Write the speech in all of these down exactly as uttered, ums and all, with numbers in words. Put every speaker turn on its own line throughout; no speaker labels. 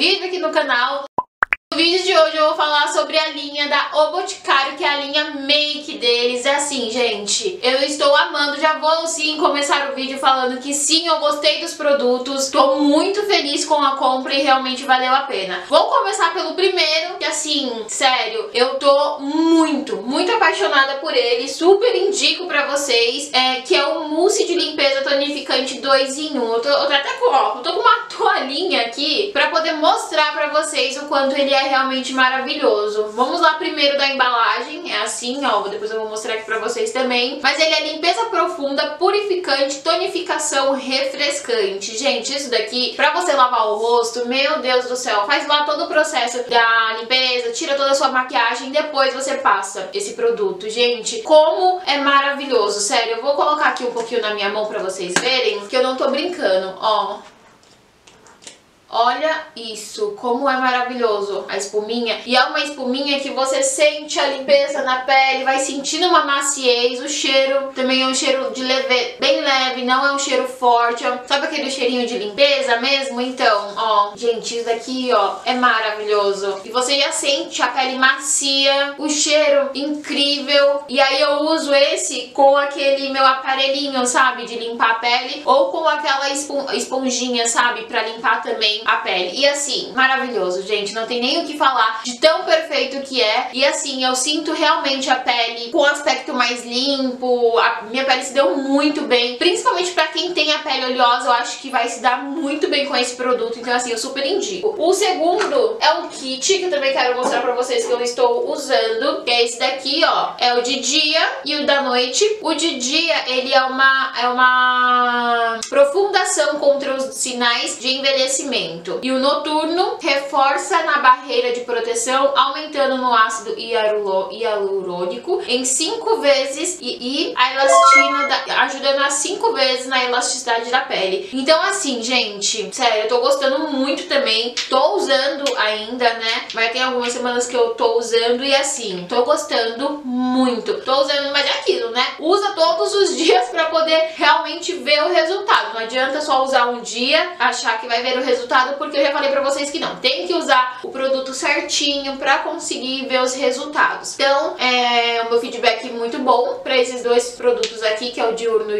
vídeo aqui no canal. No vídeo de hoje eu vou falar sobre a linha da O Boticário, que é a linha Make deles. É assim, gente, eu estou amando, já vou sim começar o vídeo falando que sim, eu gostei dos produtos, tô muito feliz com a compra e realmente valeu a pena. Vou começar pelo primeiro, que assim, sério, eu tô muito, muito apaixonada por ele, super indico pra vocês, é, que é o mousse de limpeza tonificante dois em um. Eu tô, eu tô até com, ó, eu tô com uma toalhinha aqui pra poder mostrar pra vocês o quanto ele é realmente maravilhoso. Vamos lá primeiro da embalagem, é assim, ó, depois eu vou mostrar aqui pra vocês também. Mas ele é limpeza profunda, purificante, tonificação, refrescante. Gente, isso daqui, pra você lavar o rosto, meu Deus do céu, faz lá todo o processo da limpeza, tira toda a sua maquiagem, depois você passa esse produto. Gente, como é maravilhoso, sério, eu vou colocar aqui um pouquinho na minha mão pra vocês verem, que eu não tô brincando, ó. Olha isso, como é maravilhoso a espuminha. E é uma espuminha que você sente a limpeza na pele, vai sentindo uma maciez. O cheiro também é um cheiro de leve, bem leve, não é um cheiro forte. Sabe aquele cheirinho de limpeza mesmo? Então, ó, gente, isso daqui, ó, é maravilhoso. E você já sente a pele macia, o cheiro incrível. E aí eu uso esse com aquele meu aparelhinho, sabe, de limpar a pele. Ou com aquela esponjinha, sabe, pra limpar também a pele. E assim, maravilhoso, gente, não tem nem o que falar de tão perfeito que é. E assim, eu sinto realmente a pele com um aspecto mais limpo, a minha pele se deu muito bem, principalmente pra quem tem a pele oleosa, eu acho que vai se dar muito bem com esse produto, então assim, eu super indico. O segundo é um kit, que eu também quero mostrar pra vocês que eu estou usando, que é esse daqui, ó, é o de dia e o da noite. O de dia, ele é uma, é uma profundação contra os sinais de envelhecimento. E o noturno reforça na barreira de proteção, aumentando no ácido hialurônico em cinco vezes e, e a elastina, da, ajudando a cinco vezes na elasticidade da pele. Então assim, gente, sério, eu tô gostando muito também. Tô usando ainda, né? Mas tem algumas semanas que eu tô usando e assim, tô gostando muito. Tô usando, mas é aquilo, né? Usa todos os dias pra poder realmente ver o resultado. Não adianta só usar um dia, achar que vai ver o resultado, porque eu já falei pra vocês que não, tem que usar o produto certinho pra conseguir ver os resultados. Então, é o meu feedback muito bom pra esses dois produtos aqui, que é o diurno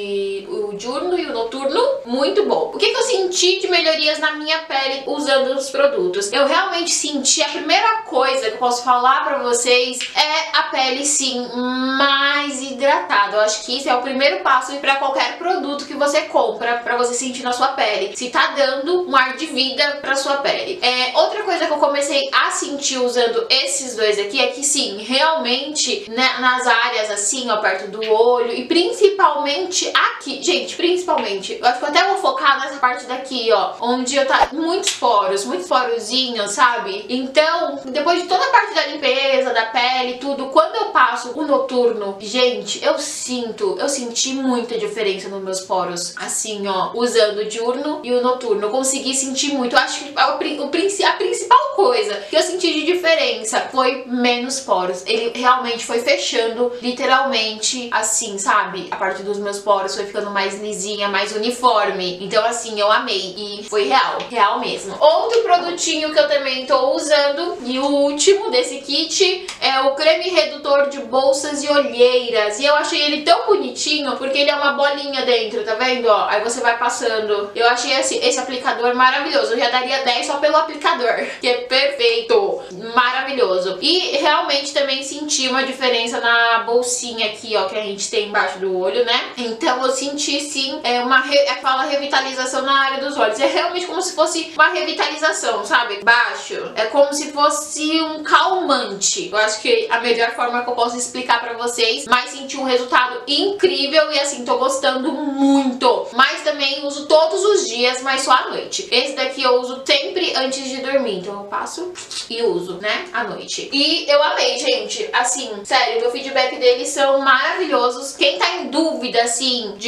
e o diurno e o noturno, muito bom. O que que eu senti de melhorias na minha pele usando os produtos? Eu realmente senti, a primeira coisa que eu posso falar pra vocês é a pele, sim, mais hidratada. Eu acho que isso é o primeiro passo pra qualquer produto que você compra, pra você sentir na sua pele, se tá dando um ar de vida pra sua pele. É, outra coisa que eu comecei a sentir usando esses dois aqui é que sim, realmente, né, nas áreas assim, ó, perto do olho e principalmente aqui, gente, principalmente, eu acho que eu até vou focar nessa parte daqui, ó, onde eu tá muitos poros, muitos porozinhos, sabe? Então, depois de toda a parte da limpeza, da pele, tudo, quando eu passo o noturno, gente, eu sinto, eu senti muita diferença nos meus poros, assim, ó, usando o diurno e o noturno. Eu consegui sentir muito. Eu acho que a, o, a principal coisa que eu senti de diferença foi menos poros. Ele realmente foi fechando, literalmente, assim, sabe? A parte dos meus poros foi ficando mais lisinha, mais uniforme. Então, assim, eu amei. E foi real, real mesmo. Outro produtinho que eu também tô usando, e o último desse kit, é o creme redutor de bolsas e olheiras. E eu achei ele tão bonitinho, porque ele é uma bolinha dentro, tá vendo? Ó, aí você vai passando. Eu achei esse, esse aplicador maravilhoso. Eu já daria dez só pelo aplicador, que é perfeito, maravilhoso. E realmente também senti uma diferença na bolsinha aqui, ó, que a gente tem embaixo do olho, né? Então eu senti sim, é uma re, é, fala revitalização na área dos olhos. É realmente como se fosse uma revitalização, sabe? Baixo. É como se fosse um calmante. Eu acho que a melhor forma que eu posso explicar pra vocês, mas senti um resultado incrível e assim, tô gostando muito. Mas também uso todos os dias, mas só à noite. Esse daqui eu uso sempre antes de dormir, então eu passo e uso, né, à noite. E eu amei, gente, assim, sério, meu feedback deles são maravilhosos. Quem tá em dúvida, assim, de comprar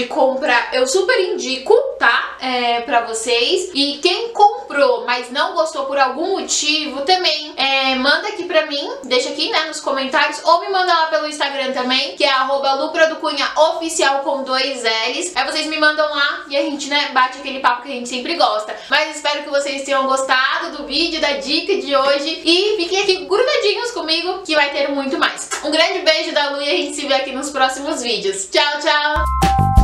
comprar, eu super indico, tá? É, pra vocês. E quem comprou, mas não gostou por algum motivo, também é, manda aqui pra mim, deixa aqui, né, nos comentários, ou me manda lá pelo Instagram também, que é arroba lupraducunhaoficial com dois L's. Aí vocês me mandam lá e a gente, né, bate aquele papo que a gente sempre gosta. Mas espero que vocês tenham gostado do vídeo, da dica de hoje. E fiquem aqui grudadinhos comigo, que vai ter muito mais. Um grande beijo da Lu e a gente se vê aqui nos próximos vídeos. Tchau, tchau!